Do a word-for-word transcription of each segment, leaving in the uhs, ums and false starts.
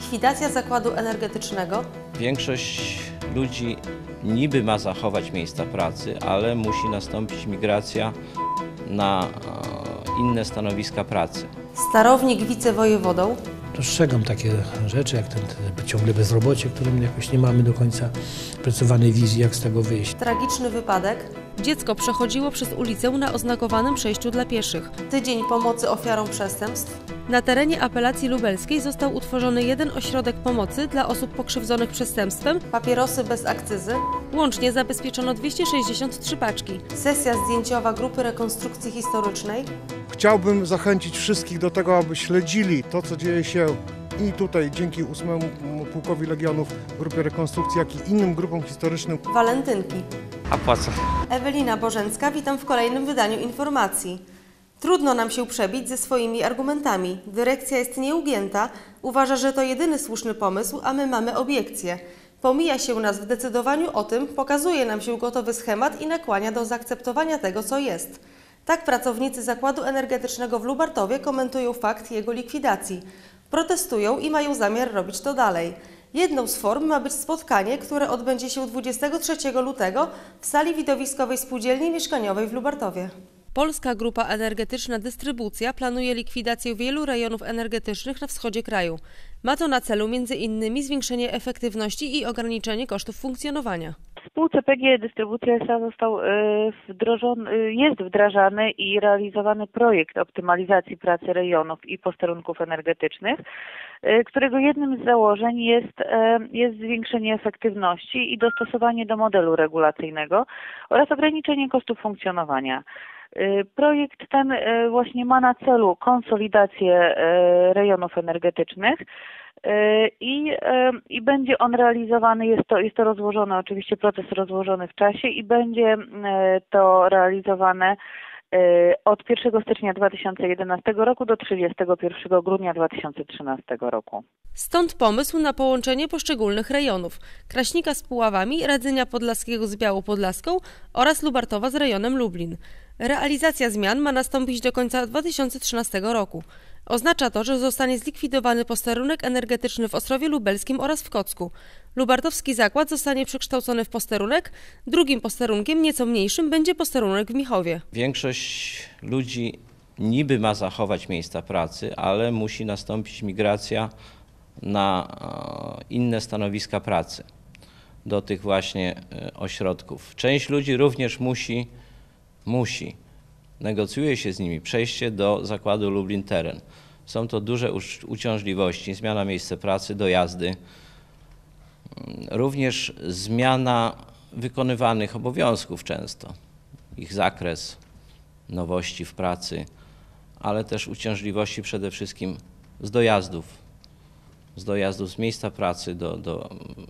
Likwidacja zakładu energetycznego. Większość ludzi niby ma zachować miejsca pracy, ale musi nastąpić migracja na inne stanowiska pracy. Starownik wicewojewodą. Dostrzegam takie rzeczy, jak ten, ten ciągle bezrobocie, którym jakoś nie mamy do końca precyzowanej wizji, jak z tego wyjść. Tragiczny wypadek. Dziecko przechodziło przez ulicę na oznakowanym przejściu dla pieszych. Tydzień pomocy ofiarom przestępstw. Na terenie apelacji lubelskiej został utworzony jeden ośrodek pomocy dla osób pokrzywdzonych przestępstwem. Papierosy bez akcyzy. Łącznie zabezpieczono dwieście sześćdziesiąt trzy paczki. Sesja zdjęciowa Grupy Rekonstrukcji Historycznej. Chciałbym zachęcić wszystkich do tego, aby śledzili to, co dzieje się i tutaj dzięki ósmemu Pułkowi Legionów w Grupie Rekonstrukcji, jak i innym grupom historycznym. Walentynki. A po co? Ewelina Bożencka, witam w kolejnym wydaniu informacji. Trudno nam się przebić ze swoimi argumentami. Dyrekcja jest nieugięta, uważa, że to jedyny słuszny pomysł, a my mamy obiekcje. Pomija się nas w decydowaniu o tym, pokazuje nam się gotowy schemat i nakłania do zaakceptowania tego, co jest. Tak pracownicy Zakładu Energetycznego w Lubartowie komentują fakt jego likwidacji. Protestują i mają zamiar robić to dalej. Jedną z form ma być spotkanie, które odbędzie się dwudziestego trzeciego lutego w sali widowiskowej Spółdzielni Mieszkaniowej w Lubartowie. Polska Grupa Energetyczna Dystrybucja planuje likwidację wielu rejonów energetycznych na wschodzie kraju. Ma to na celu między innymi zwiększenie efektywności i ograniczenie kosztów funkcjonowania. W spółce P G E Dystrybucja S A został wdrożony, jest wdrażany i realizowany projekt optymalizacji pracy rejonów i posterunków energetycznych, którego jednym z założeń jest, jest zwiększenie efektywności i dostosowanie do modelu regulacyjnego oraz ograniczenie kosztów funkcjonowania. Projekt ten właśnie ma na celu konsolidację rejonów energetycznych i, i będzie on realizowany, jest to, jest to rozłożone, oczywiście proces rozłożony w czasie i będzie to realizowane od pierwszego stycznia dwa tysiące jedenastego roku do trzydziestego pierwszego grudnia dwa tysiące trzynastego roku. Stąd pomysł na połączenie poszczególnych rejonów: Kraśnika z Puławami, Radzynia Podlaskiego z Białopodlaską oraz Lubartowa z rejonem Lublin. Realizacja zmian ma nastąpić do końca dwa tysiące trzynastego roku. Oznacza to, że zostanie zlikwidowany posterunek energetyczny w Ostrowie Lubelskim oraz w Kocku. Lubartowski zakład zostanie przekształcony w posterunek, drugim posterunkiem, nieco mniejszym, będzie posterunek w Michowie. Większość ludzi niby ma zachować miejsca pracy, ale musi nastąpić migracja na inne stanowiska pracy, do tych właśnie ośrodków. Część ludzi również musi, musi, negocjuje się z nimi przejście do zakładu Lublin Teren. Są to duże uciążliwości, zmiana miejsca pracy, dojazdy, również zmiana wykonywanych obowiązków często, ich zakres, nowości w pracy, ale też uciążliwości przede wszystkim z dojazdów, z dojazdów z miejsca pracy do, do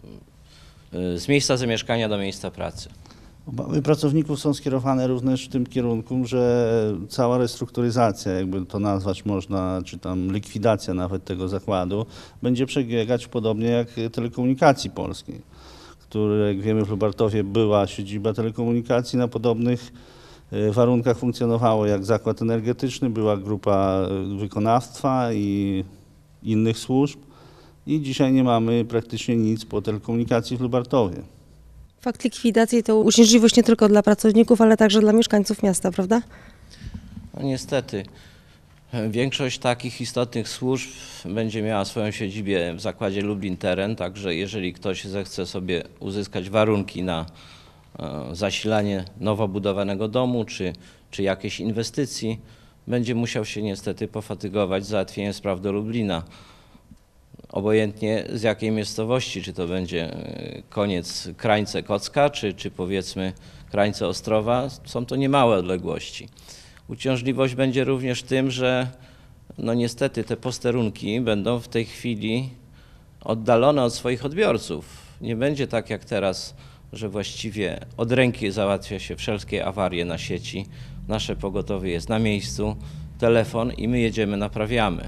z miejsca zamieszkania do miejsca pracy. Obawy pracowników są skierowane również w tym kierunku, że cała restrukturyzacja, jakby to nazwać można, czy tam likwidacja nawet tego zakładu, będzie przebiegać podobnie jak Telekomunikacji Polskiej, które, jak wiemy, w Lubartowie była siedziba telekomunikacji, na podobnych warunkach funkcjonowało jak zakład energetyczny, była grupa wykonawstwa i innych służb i dzisiaj nie mamy praktycznie nic po telekomunikacji w Lubartowie. Fakt likwidacji to uciążliwość nie tylko dla pracowników, ale także dla mieszkańców miasta, prawda? No niestety. Większość takich istotnych służb będzie miała swoją siedzibę w zakładzie Lublin Teren, także jeżeli ktoś zechce sobie uzyskać warunki na zasilanie nowo budowanego domu czy, czy jakiejś inwestycji, będzie musiał się niestety pofatygować z załatwieniem spraw do Lublina. Obojętnie z jakiej miejscowości, czy to będzie koniec Krańce Kocka, czy, czy powiedzmy Krańce Ostrowa, są to niemałe odległości. Uciążliwość będzie również tym, że no niestety te posterunki będą w tej chwili oddalone od swoich odbiorców. Nie będzie tak jak teraz, że właściwie od ręki załatwia się wszelkie awarie na sieci. Nasze pogotowie jest na miejscu, telefon i my jedziemy, naprawiamy.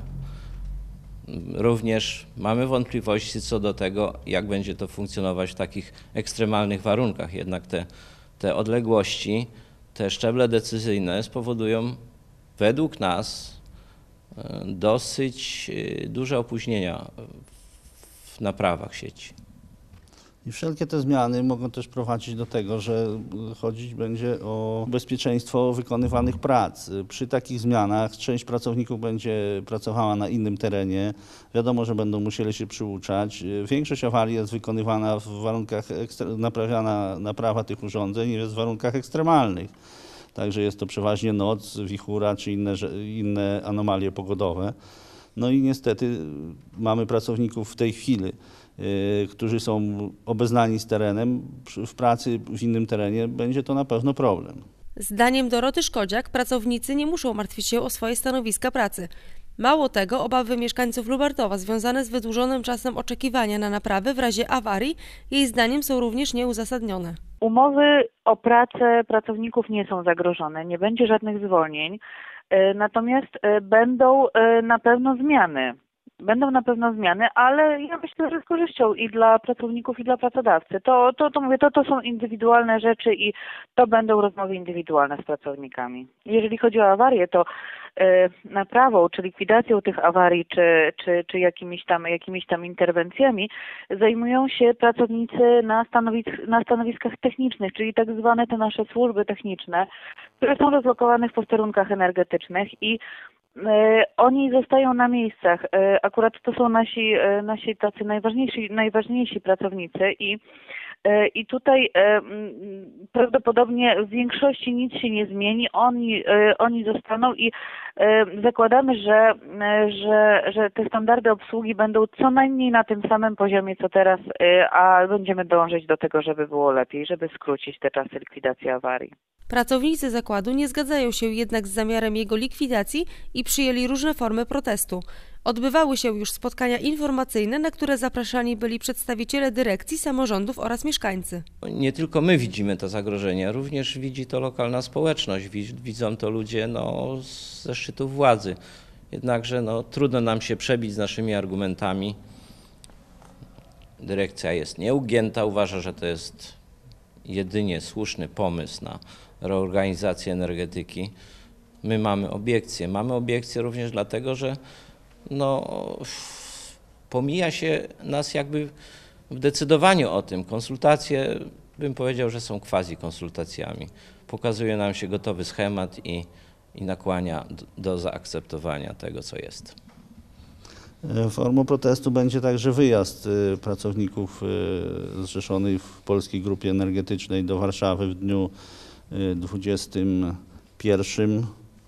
Również mamy wątpliwości co do tego, jak będzie to funkcjonować w takich ekstremalnych warunkach. Jednak te, te odległości, te szczeble decyzyjne spowodują według nas dosyć duże opóźnienia w naprawach sieci. I wszelkie te zmiany mogą też prowadzić do tego, że chodzić będzie o bezpieczeństwo wykonywanych prac. Przy takich zmianach część pracowników będzie pracowała na innym terenie. Wiadomo, że będą musieli się przyuczać. Większość awarii jest wykonywana w warunkach, naprawiana naprawa tych urządzeń jest w warunkach ekstremalnych. Także jest to przeważnie noc, wichura czy inne, inne anomalie pogodowe. No i niestety mamy pracowników w tej chwili, yy, którzy są obeznani z terenem. W pracy w innym terenie będzie to na pewno problem. Zdaniem Doroty Szkodziak pracownicy nie muszą martwić się o swoje stanowiska pracy. Mało tego, obawy mieszkańców Lubartowa związane z wydłużonym czasem oczekiwania na naprawy w razie awarii jej zdaniem są również nieuzasadnione. Umowy o pracę pracowników nie są zagrożone, nie będzie żadnych zwolnień, natomiast będą na pewno zmiany. Będą na pewno zmiany, ale ja myślę, że z korzyścią i dla pracowników, i dla pracodawcy. To, to, to mówię, to, to są indywidualne rzeczy i to będą rozmowy indywidualne z pracownikami. Jeżeli chodzi o awarię, to e, naprawą czy likwidacją tych awarii, czy, czy, czy jakimiś tam, jakimiś tam interwencjami zajmują się pracownicy na, stanowisk, na stanowiskach technicznych, czyli tak zwane te nasze służby techniczne, które są rozlokowane w posterunkach energetycznych i oni zostają na miejscach. Akurat to są nasi, nasi tacy najważniejsi, najważniejsi pracownicy i, i tutaj prawdopodobnie w większości nic się nie zmieni. Oni, oni zostaną i zakładamy, że, że, że te standardy obsługi będą co najmniej na tym samym poziomie co teraz, a będziemy dążyć do tego, żeby było lepiej, żeby skrócić te czasy likwidacji awarii. Pracownicy zakładu nie zgadzają się jednak z zamiarem jego likwidacji i przyjęli różne formy protestu. Odbywały się już spotkania informacyjne, na które zapraszani byli przedstawiciele dyrekcji, samorządów oraz mieszkańcy. Nie tylko my widzimy to zagrożenie, również widzi to lokalna społeczność, widzą to ludzie no, ze szczytów władzy. Jednakże no, trudno nam się przebić z naszymi argumentami. Dyrekcja jest nieugięta, uważa, że to jest jedynie słuszny pomysł na reorganizację energetyki. My mamy obiekcje. Mamy obiekcje również dlatego, że no, pomija się nas jakby w decydowaniu o tym. Konsultacje, bym powiedział, że są quasi-konsultacjami. Pokazuje nam się gotowy schemat i, i nakłania do, do zaakceptowania tego, co jest. Formą protestu będzie także wyjazd pracowników zrzeszonych w Polskiej Grupie Energetycznej do Warszawy w dniu dwudziestym pierwszym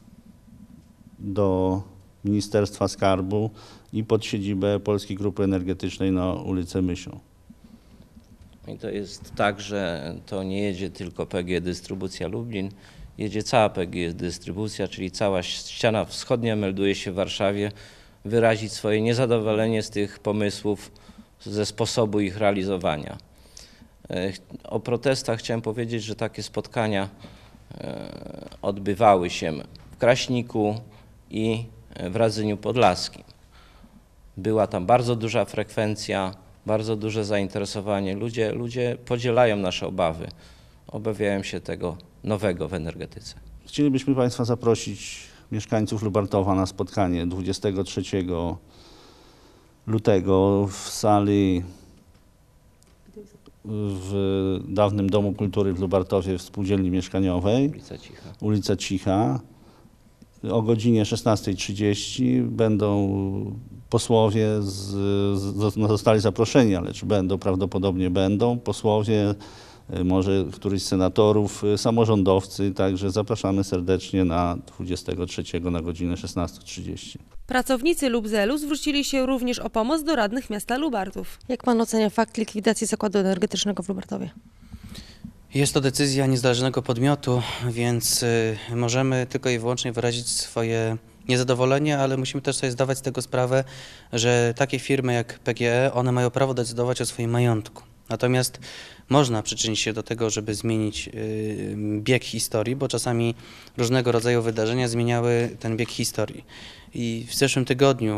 do Ministerstwa Skarbu i pod siedzibę Polskiej Grupy Energetycznej na ulicę Mysią. I to jest tak, że to nie jedzie tylko P G E Dystrybucja Lublin, jedzie cała P G E Dystrybucja, czyli cała ściana wschodnia melduje się w Warszawie, wyrazić swoje niezadowolenie z tych pomysłów, ze sposobu ich realizowania. O protestach chciałem powiedzieć, że takie spotkania odbywały się w Kraśniku i w Radzyniu Podlaskim. Była tam bardzo duża frekwencja, bardzo duże zainteresowanie. Ludzie, ludzie podzielają nasze obawy, obawiają się tego nowego w energetyce. Chcielibyśmy Państwa zaprosić mieszkańców Lubartowa na spotkanie dwudziestego trzeciego lutego w sali w dawnym Domu Kultury w Lubartowie w Spółdzielni Mieszkaniowej, Ulica Cicha. Ulica Cicha. O godzinie szesnastej trzydzieści będą posłowie, z, z, no zostali zaproszeni, ale czy będą, prawdopodobnie będą, posłowie, może któryś z senatorów, samorządowcy, także zapraszamy serdecznie na dwudziestego trzeciego na godzinę szesnastą trzydzieści. Pracownicy Lubzelu zwrócili się również o pomoc do radnych miasta Lubartów. Jak pan ocenia fakt likwidacji zakładu energetycznego w Lubartowie? Jest to decyzja niezależnego podmiotu, więc możemy tylko i wyłącznie wyrazić swoje niezadowolenie, ale musimy też sobie zdawać z tego sprawę, że takie firmy jak P G E, one mają prawo decydować o swoim majątku. Natomiast można przyczynić się do tego, żeby zmienić bieg historii, bo czasami różnego rodzaju wydarzenia zmieniały ten bieg historii. I w zeszłym tygodniu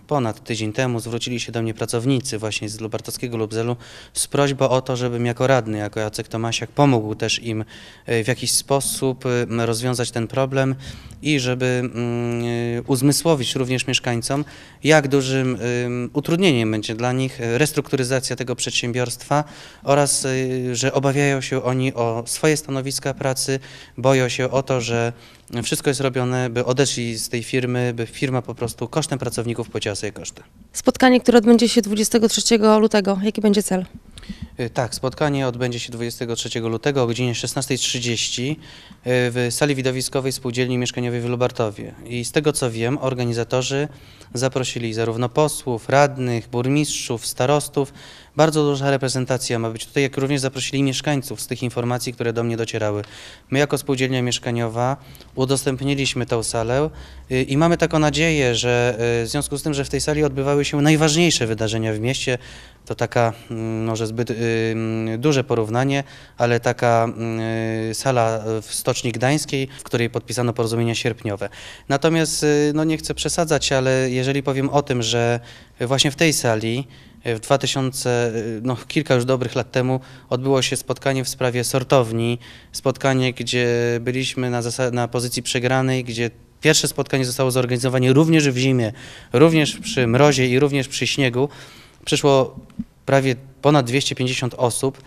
ponad tydzień temu zwrócili się do mnie pracownicy właśnie z Lubartowskiego Lubzelu z prośbą o to, żebym jako radny, jako Jacek Tomasiak pomógł też im w jakiś sposób rozwiązać ten problem i żeby uzmysłowić również mieszkańcom, jak dużym utrudnieniem będzie dla nich restrukturyzacja tego przedsiębiorstwa oraz, że obawiają się oni o swoje stanowiska pracy, boją się o to, że wszystko jest robione, by odeszli z tej firmy, by firma po prostu kosztem pracowników pocięła sobie koszty. Spotkanie, które odbędzie się dwudziestego trzeciego lutego, jaki będzie cel? Tak, spotkanie odbędzie się dwudziestego trzeciego lutego o godzinie szesnastej trzydzieści w sali widowiskowej Spółdzielni Mieszkaniowej w Lubartowie. I z tego co wiem, organizatorzy zaprosili zarówno posłów, radnych, burmistrzów, starostów. Bardzo duża reprezentacja ma być tutaj, jak również zaprosili mieszkańców z tych informacji, które do mnie docierały. My jako Spółdzielnia Mieszkaniowa udostępniliśmy tę salę i mamy taką nadzieję, że w związku z tym, że w tej sali odbywały się najważniejsze wydarzenia w mieście, to taka może zbyt y, duże porównanie, ale taka y, sala w Stoczni Gdańskiej, w której podpisano porozumienia sierpniowe. Natomiast y, no nie chcę przesadzać, ale jeżeli powiem o tym, że właśnie w tej sali w dwa tysiące, no kilka już dobrych lat temu odbyło się spotkanie w sprawie sortowni, spotkanie, gdzie byliśmy na, na pozycji przegranej, gdzie pierwsze spotkanie zostało zorganizowane również w zimie, również przy mrozie i również przy śniegu. Przyszło prawie ponad dwieście pięćdziesiąt osób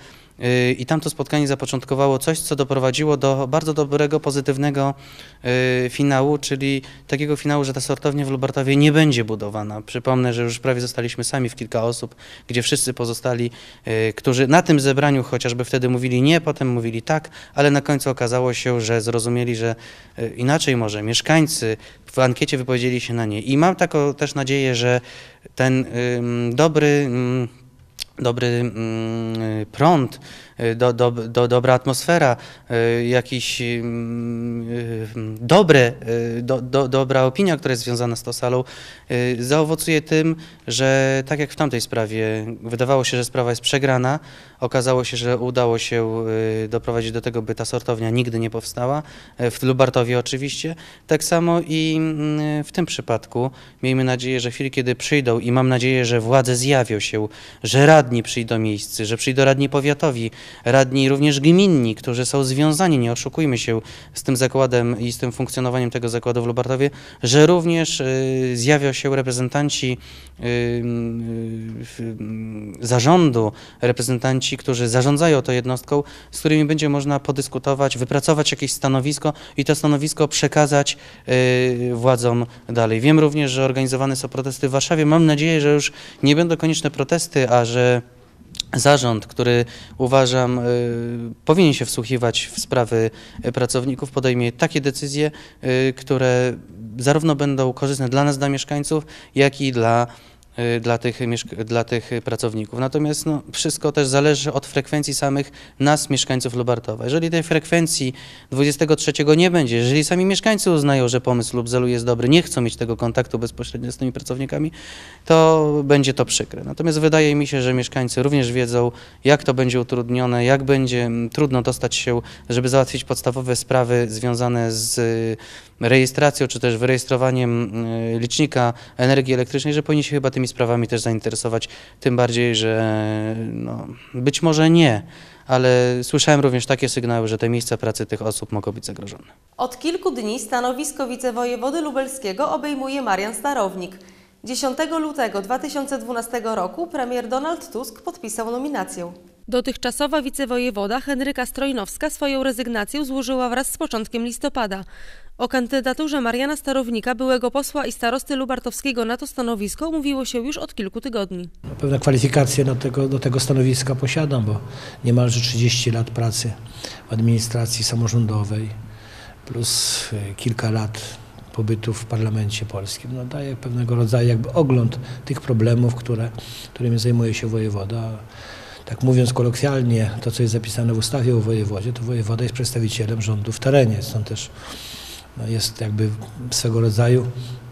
i tamto spotkanie zapoczątkowało coś, co doprowadziło do bardzo dobrego, pozytywnego finału, czyli takiego finału, że ta sortownia w Lubartowie nie będzie budowana. Przypomnę, że już prawie zostaliśmy sami w kilka osób, gdzie wszyscy pozostali, którzy na tym zebraniu chociażby wtedy mówili nie, potem mówili tak, ale na końcu okazało się, że zrozumieli, że inaczej może mieszkańcy w ankiecie wypowiedzieli się na nie. I mam taką też nadzieję, że ten dobry dobry prąd, do, do, do, dobra atmosfera, jakiś dobre, do, do, dobra opinia, która jest związana z tą salą, zaowocuje tym, że tak jak w tamtej sprawie wydawało się, że sprawa jest przegrana, okazało się, że udało się doprowadzić do tego, by ta sortownia nigdy nie powstała, w Lubartowie oczywiście. Tak samo i w tym przypadku miejmy nadzieję, że w chwili, kiedy przyjdą i mam nadzieję, że władze zjawią się, że radni przyjdą miejscy, że przyjdą radni powiatowi, radni również gminni, którzy są związani, nie oszukujmy się, z tym zakładem i z tym funkcjonowaniem tego zakładu w Lubartowie, że również y, zjawią się reprezentanci y, y, zarządu, reprezentanci, którzy zarządzają tą jednostką, z którymi będzie można podyskutować, wypracować jakieś stanowisko i to stanowisko przekazać y, władzom dalej. Wiem również, że organizowane są protesty w Warszawie. Mam nadzieję, że już nie będą konieczne protesty, a że zarząd, który uważam y, powinien się wsłuchiwać w sprawy pracowników, podejmie takie decyzje, y, które zarówno będą korzystne dla nas, dla mieszkańców, jak i dla Dla tych, dla tych pracowników. Natomiast no, wszystko też zależy od frekwencji samych nas, mieszkańców Lubartowa. Jeżeli tej frekwencji dwudziestego trzeciego nie będzie, jeżeli sami mieszkańcy uznają, że pomysł Lubzelu jest dobry, nie chcą mieć tego kontaktu bezpośrednio z tymi pracownikami, to będzie to przykre. Natomiast wydaje mi się, że mieszkańcy również wiedzą, jak to będzie utrudnione, jak będzie trudno dostać się, żeby załatwić podstawowe sprawy związane z rejestracją, czy też wyrejestrowaniem licznika energii elektrycznej, że powinni się chyba tymi sprawami też zainteresować, tym bardziej, że no, być może nie, ale słyszałem również takie sygnały, że te miejsca pracy tych osób mogą być zagrożone. Od kilku dni stanowisko wicewojewody lubelskiego obejmuje Marian Starownik. dziesiątego lutego dwa tysiące dwunastego roku premier Donald Tusk podpisał nominację. Dotychczasowa wicewojewoda Henryka Strojnowska swoją rezygnację złożyła wraz z początkiem listopada. O kandydaturze Mariana Starownika, byłego posła i starosty lubartowskiego na to stanowisko, mówiło się już od kilku tygodni. Pewne kwalifikacje do tego, do tego stanowiska posiadam, bo niemalże trzydzieści lat pracy w administracji samorządowej plus kilka lat pobytu w parlamencie polskim. No, daje pewnego rodzaju jakby ogląd tych problemów, które, którymi zajmuje się wojewoda. Tak mówiąc kolokwialnie, to co jest zapisane w ustawie o wojewodzie, to wojewoda jest przedstawicielem rządu w terenie, stąd też no, jest jakby swego rodzaju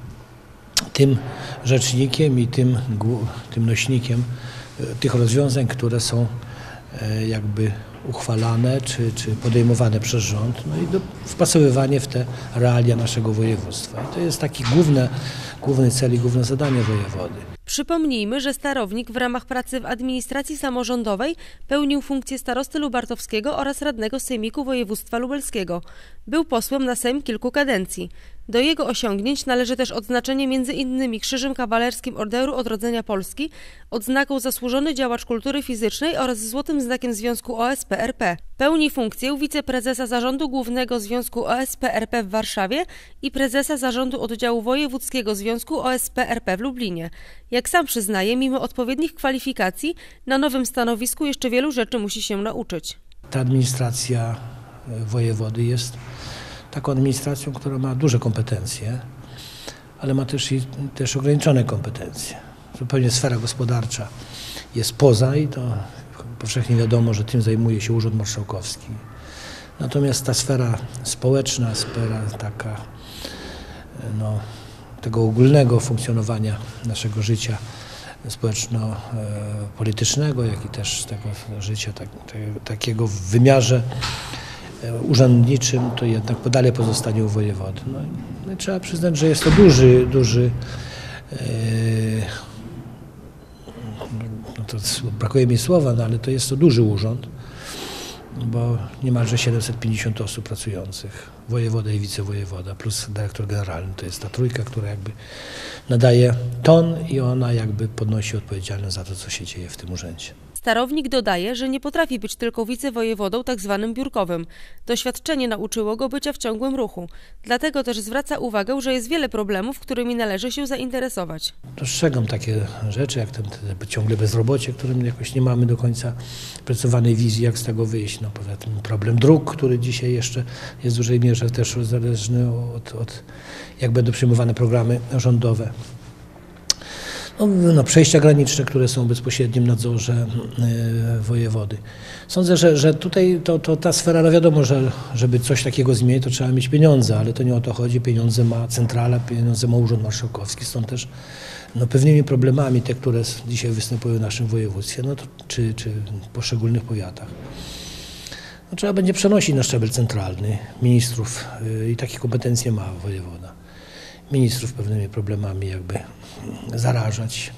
tym rzecznikiem i tym, tym nośnikiem tych rozwiązań, które są jakby uchwalane czy, czy podejmowane przez rząd, no i do, wpasowywanie w te realia naszego województwa. I to jest taki główny, główny cel i główne zadanie wojewody. Przypomnijmy, że Starownik w ramach pracy w administracji samorządowej pełnił funkcję starosty lubartowskiego oraz radnego Sejmiku Województwa Lubelskiego. Był posłem na Sejm kilku kadencji. Do jego osiągnięć należy też odznaczenie między innymi Krzyżem Kawalerskim Orderu Odrodzenia Polski, odznaką Zasłużony Działacz Kultury Fizycznej oraz Złotym Znakiem Związku O S P R P. Pełni funkcję wiceprezesa Zarządu Głównego Związku O S P R P w Warszawie i prezesa Zarządu Oddziału Wojewódzkiego Związku O S P R P w Lublinie. Jak sam przyznaje, mimo odpowiednich kwalifikacji, na nowym stanowisku jeszcze wielu rzeczy musi się nauczyć. Ta administracja wojewody jest taką administracją, która ma duże kompetencje, ale ma też, i, też ograniczone kompetencje. Zupełnie sfera gospodarcza jest poza i to powszechnie wiadomo, że tym zajmuje się Urząd Marszałkowski. Natomiast ta sfera społeczna, sfera taka no, tego ogólnego funkcjonowania naszego życia społeczno-politycznego, jak i też tego życia tak, te, takiego w wymiarze urzędniczym, to jednak dalej pozostanie u wojewody. No, no trzeba przyznać, że jest to duży, duży e, no to brakuje mi słowa, no ale to jest to duży urząd, bo niemalże siedemset pięćdziesiąt osób pracujących, wojewoda i wicewojewoda, plus dyrektor generalny, to jest ta trójka, która jakby nadaje ton i ona jakby podnosi odpowiedzialność za to, co się dzieje w tym urzędzie. Starownik dodaje, że nie potrafi być tylko wicewojewodą tak zwanym biurkowym. Doświadczenie nauczyło go bycia w ciągłym ruchu. Dlatego też zwraca uwagę, że jest wiele problemów, którymi należy się zainteresować. Dostrzegam takie rzeczy, jak ten, ten ciągle bezrobocie, którym jakoś nie mamy do końca precyzowanej wizji, jak z tego wyjść. No, poza tym problem dróg, który dzisiaj jeszcze jest w dużej mierze też zależny od, od jak będą przyjmowane programy rządowe. No, no, przejścia graniczne, które są w bezpośrednim nadzorze y, wojewody. Sądzę, że, że tutaj to, to ta sfera, no wiadomo, że żeby coś takiego zmienić, to trzeba mieć pieniądze, ale to nie o to chodzi. Pieniądze ma centrala, pieniądze ma Urząd Marszałkowski, stąd też no, pewnymi problemami te, które dzisiaj występują w naszym województwie, no, to, czy, czy w poszczególnych powiatach. No, trzeba będzie przenosić na szczebel centralny ministrów y, i takie kompetencje ma wojewoda. Ministrów pewnymi problemami jakby zarażać,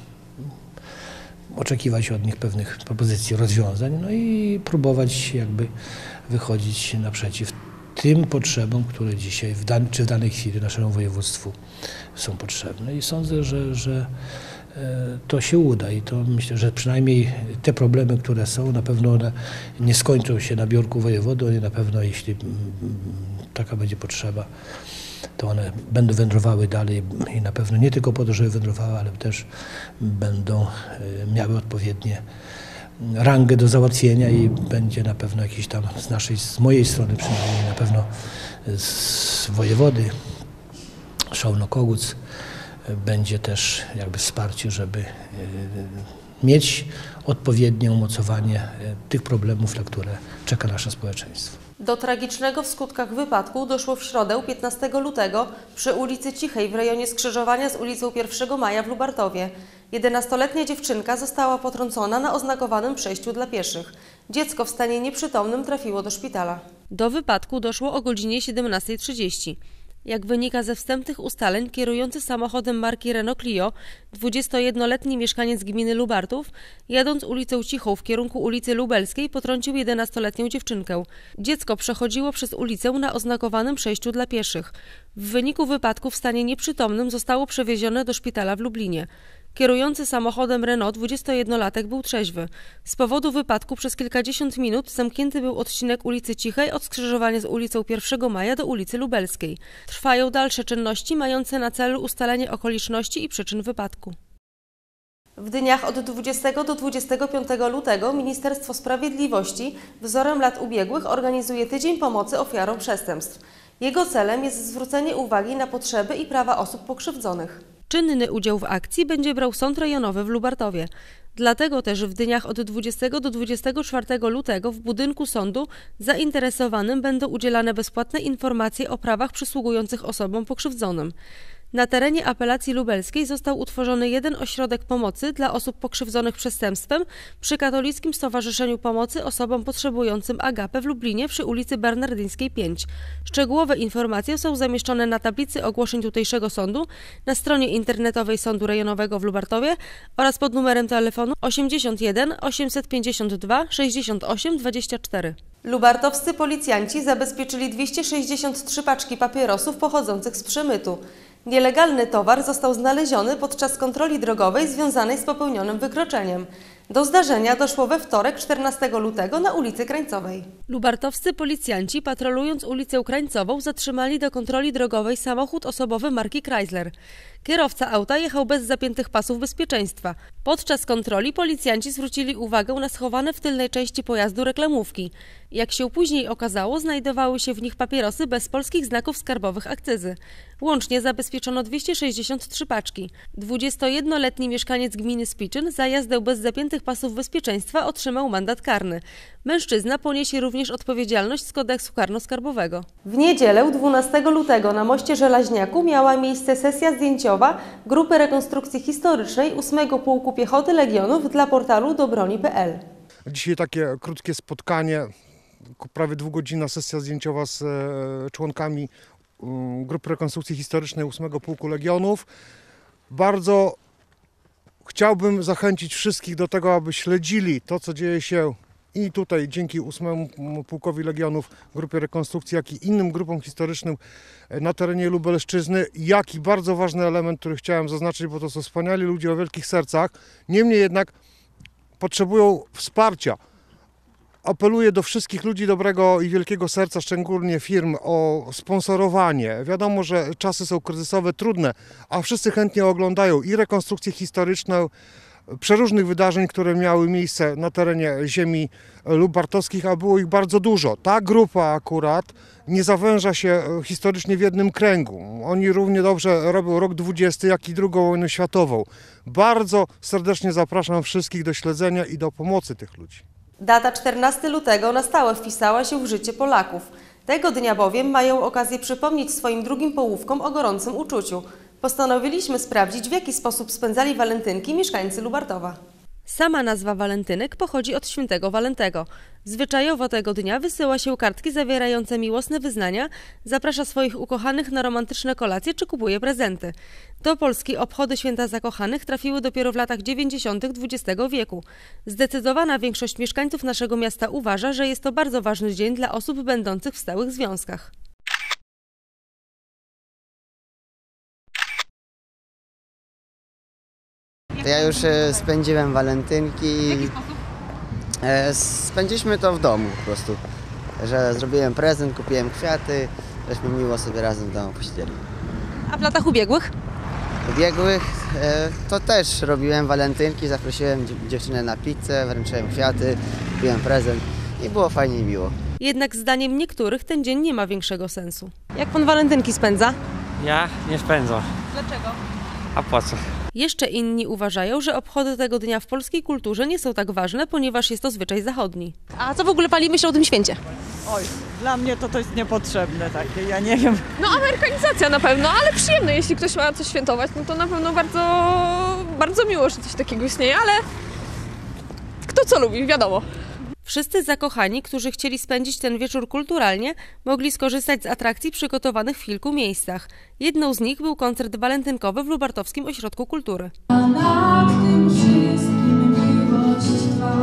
oczekiwać od nich pewnych propozycji, rozwiązań, no i próbować jakby wychodzić naprzeciw tym potrzebom, które dzisiaj w dan- czy w danej chwili naszemu województwu są potrzebne. I sądzę, że, że to się uda i to myślę, że przynajmniej te problemy, które są, na pewno one nie skończą się na biurku wojewody, one na pewno, jeśli taka będzie potrzeba, to one będą wędrowały dalej i na pewno nie tylko po to, żeby wędrowały, ale też będą miały odpowiednie rangę do załatwienia i będzie na pewno jakiś tam z naszej, z mojej strony przynajmniej, na pewno z wojewody Szałno-Koguc będzie też jakby wsparcie, żeby mieć odpowiednie umocowanie tych problemów, na które czeka nasze społeczeństwo. Do tragicznego w skutkach wypadku doszło w środę piętnastego lutego przy ulicy Cichej w rejonie skrzyżowania z ulicą pierwszego maja w Lubartowie. jedenastoletnia dziewczynka została potrącona na oznakowanym przejściu dla pieszych. Dziecko w stanie nieprzytomnym trafiło do szpitala. Do wypadku doszło o godzinie siedemnastej trzydzieści. Jak wynika ze wstępnych ustaleń, kierujący samochodem marki Renault Clio, dwudziestojednoletni mieszkaniec gminy Lubartów, jadąc ulicą Cichą w kierunku ulicy Lubelskiej, potrącił jedenastoletnią dziewczynkę. Dziecko przechodziło przez ulicę na oznakowanym przejściu dla pieszych. W wyniku wypadku w stanie nieprzytomnym zostało przewiezione do szpitala w Lublinie. Kierujący samochodem Renault dwudziestojednolatek był trzeźwy. Z powodu wypadku przez kilkadziesiąt minut zamknięty był odcinek ulicy Cichej od skrzyżowania z ulicą pierwszego maja do ulicy Lubelskiej. Trwają dalsze czynności mające na celu ustalenie okoliczności i przyczyn wypadku. W dniach od dwudziestego do dwudziestego piątego lutego Ministerstwo Sprawiedliwości wzorem lat ubiegłych organizuje Tydzień Pomocy Ofiarom Przestępstw. Jego celem jest zwrócenie uwagi na potrzeby i prawa osób pokrzywdzonych. Czynny udział w akcji będzie brał Sąd Rejonowy w Lubartowie. Dlatego też w dniach od dwudziestego do dwudziestego czwartego lutego w budynku sądu zainteresowanym będą udzielane bezpłatne informacje o prawach przysługujących osobom pokrzywdzonym. Na terenie apelacji lubelskiej został utworzony jeden ośrodek pomocy dla osób pokrzywdzonych przestępstwem przy Katolickim Stowarzyszeniu Pomocy Osobom Potrzebującym Agape w Lublinie przy ulicy Bernardyńskiej pięć. Szczegółowe informacje są zamieszczone na tablicy ogłoszeń tutejszego sądu, na stronie internetowej Sądu Rejonowego w Lubartowie oraz pod numerem telefonu osiemdziesiąt jeden osiemset pięćdziesiąt dwa sześćdziesiąt osiem dwadzieścia cztery. Lubartowscy policjanci zabezpieczyli dwieście sześćdziesiąt trzy paczki papierosów pochodzących z przemytu. Nielegalny towar został znaleziony podczas kontroli drogowej związanej z popełnionym wykroczeniem. Do zdarzenia doszło we wtorek, czternastego lutego na ulicy Krańcowej. Lubartowscy policjanci, patrolując ulicę Krańcową, zatrzymali do kontroli drogowej samochód osobowy marki Chrysler. Kierowca auta jechał bez zapiętych pasów bezpieczeństwa. Podczas kontroli policjanci zwrócili uwagę na schowane w tylnej części pojazdu reklamówki. Jak się później okazało, znajdowały się w nich papierosy bez polskich znaków skarbowych akcyzy. Łącznie zabezpieczono dwieście sześćdziesiąt trzy paczki. dwudziestojednoletni mieszkaniec gminy Spiczyn za jazdę bez zapiętych pasów bezpieczeństwa otrzymał mandat karny. Mężczyzna poniesie również odpowiedzialność z kodeksu karno-skarbowego. W niedzielę dwunastego lutego na moście Żelaźniaku miała miejsce sesja zdjęciowa Grupy Rekonstrukcji Historycznej ósmego Pułku Piechoty Legionów dla portalu dobroni kropka p l. Dzisiaj takie krótkie spotkanie, prawie dwugodzinna sesja zdjęciowa z członkami Grupy Rekonstrukcji Historycznej ósmego Pułku Legionów. Bardzo chciałbym zachęcić wszystkich do tego, aby śledzili to, co dzieje się i tutaj dzięki ósmemu Pułkowi Legionów, Grupie Rekonstrukcji, jak i innym grupom historycznym na terenie Lubelszczyzny. Jak i bardzo ważny element, który chciałem zaznaczyć, bo to są wspaniali ludzie o wielkich sercach, niemniej jednak potrzebują wsparcia. Apeluję do wszystkich ludzi dobrego i wielkiego serca, szczególnie firm, o sponsorowanie. Wiadomo, że czasy są kryzysowe, trudne, a wszyscy chętnie oglądają i rekonstrukcje historyczne przeróżnych wydarzeń, które miały miejsce na terenie ziemi lubartowskich, a było ich bardzo dużo. Ta grupa akurat nie zawęża się historycznie w jednym kręgu. Oni równie dobrze robią rok dwudziesty, jak i drugą wojnę światową. Bardzo serdecznie zapraszam wszystkich do śledzenia i do pomocy tych ludzi. Data czternastego lutego na stałe wpisała się w życie Polaków. Tego dnia bowiem mają okazję przypomnieć swoim drugim połówkom o gorącym uczuciu. Postanowiliśmy sprawdzić, w jaki sposób spędzali walentynki mieszkańcy Lubartowa. Sama nazwa walentynek pochodzi od świętego Walentego. Zwyczajowo tego dnia wysyła się kartki zawierające miłosne wyznania, zaprasza swoich ukochanych na romantyczne kolacje czy kupuje prezenty. Do Polski obchody Święta Zakochanych trafiły dopiero w latach dziewięćdziesiątych dwudziestego wieku. Zdecydowana większość mieszkańców naszego miasta uważa, że jest to bardzo ważny dzień dla osób będących w stałych związkach. To ja już spędziłem walentynki. W jaki sposób? Spędziliśmy to w domu po prostu. Że zrobiłem prezent, kupiłem kwiaty, żeśmy miło sobie razem w domu posiedzieli. A w latach ubiegłych? Ubiegłych to też robiłem walentynki, zaprosiłem dziewczynę na pizzę, wręczyłem kwiaty, kupiłem prezent i było fajnie i miło. Jednak zdaniem niektórych ten dzień nie ma większego sensu. Jak pan walentynki spędza? Ja nie spędzę. Dlaczego? A po co? Jeszcze inni uważają, że obchody tego dnia w polskiej kulturze nie są tak ważne, ponieważ jest to zwyczaj zachodni. A co w ogóle pani myśli o tym święcie? Oj, dla mnie to to jest niepotrzebne takie, ja nie wiem. No amerykanizacja na pewno, ale przyjemne, jeśli ktoś ma coś świętować, no to na pewno bardzo, bardzo miło, że coś takiego istnieje, ale kto co lubi, wiadomo. Wszyscy zakochani, którzy chcieli spędzić ten wieczór kulturalnie, mogli skorzystać z atrakcji przygotowanych w kilku miejscach. Jedną z nich był koncert walentynkowy w Lubartowskim Ośrodku Kultury. A nad tym wszystkim miłość Twa,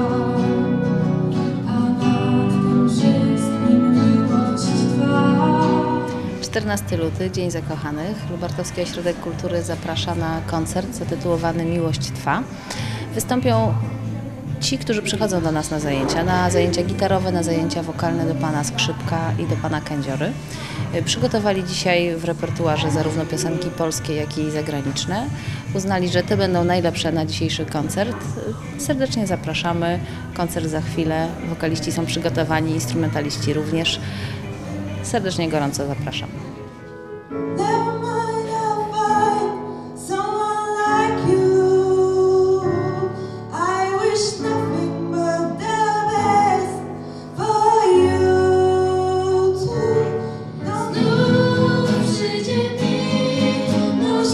a nad tym wszystkim miłość Twa. czternastego lutego, Dzień Zakochanych. Lubartowski Ośrodek Kultury zaprasza na koncert zatytułowany Miłość Twa. Wystąpią ci, którzy przychodzą do nas na zajęcia, na zajęcia gitarowe, na zajęcia wokalne do pana Skrzypka i do pana Kędziory. Przygotowali dzisiaj w repertuarze zarówno piosenki polskie, jak i zagraniczne. Uznali, że te będą najlepsze na dzisiejszy koncert. Serdecznie zapraszamy. Koncert za chwilę. Wokaliści są przygotowani, instrumentaliści również. Serdecznie, gorąco zapraszam. Znów przyjdzie mi,